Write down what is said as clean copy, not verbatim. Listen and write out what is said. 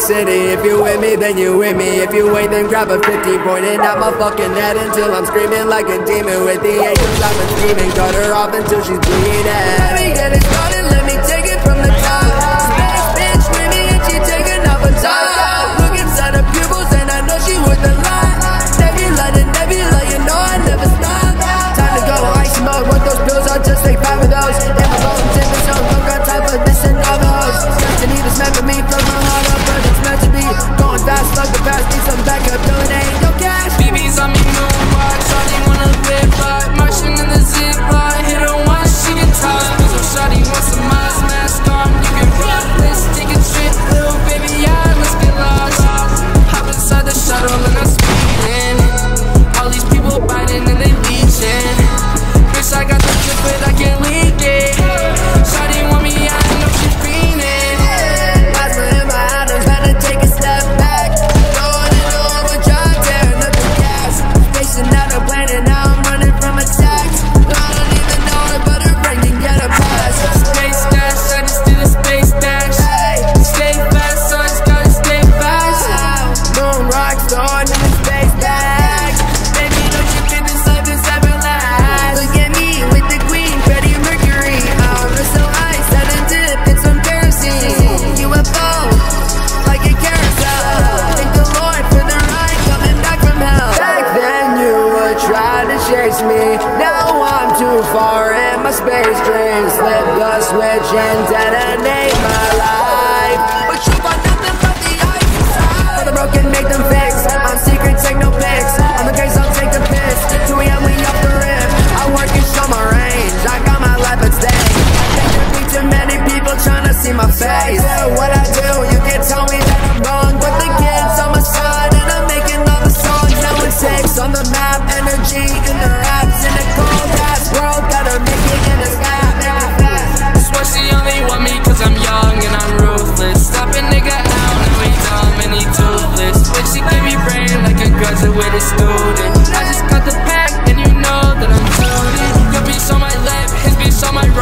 city. If you with me, then you with me. If you ain't, then grab a 50, pointing at my fucking head until I'm screaming like a demon. With the angels I've been scheming, cut her off until she's bleeding. Let me get it started, let me take it from the top. Spanish bitch with me and she taking off a top. Look inside her pupils and I know she worth a lot. Nebula, you know I never stop. Time to go ice mode, want those pills, I'll just take 5 of those. And my bones in the zone, don't got time for this and all those. Destiny was meant for me, float my heart up, but it's meant to be. Going fast, like the fast, need some backup, doing ain't no cash. BB's on me, moonwalk, shawty wanna live like Martian in the zip line, hit her once, she can toss. So shawty wants some Mars mask on, you can run this, take a trip, little baby, yeah, let's get lost. Hop inside the shuttle and I'm speeding. All these people biting and they leeching. Bitch, I got the drip, but I can't leak it. Shawty want me, I know she's fiending. Plasma in my atoms, had to take a step back. Going into overdrive, tearing up the gas. Spacing out a planet, now I'm running from attacks. I don't even know her, but her brain can get a pass. Space dash, I just did a space dash. Stay fast, so I just gotta stay fast. Moon rock star in the space bag. Baby, don't you think this life is everlasting? Look at me with the queen, Freddie Mercury. I'm so ice, had a dip in some kerosene. UFO, like a carousel. Thank the Lord for the ride, coming back from hell. Back then you would try to chase me. Now I'm too far in my space dreams. Flip the switch and detonate my life. But you got nothing but the ice inside. For the broken, make them fix. I'm secret, take no pics. On the case, I'll take the piss. 2 AM, we off the rip. I work and show my range. I got my life at stake. I think there'd be too many people trying to see my face. What I do, you can tell me that I'm wrong, but the kids on my side and I'm making all the songs. Now it's 6 on the map, energy in the raps. In a cold ass world, gotta make it in the sky. Swear she only want me cause I'm young and I'm ruthless. Stop a nigga out and we dumb and he toothless. But she give me brain like a graduated student. I just got the pack and you know that I'm loaded. Your bitch on my left, his bitch on my right.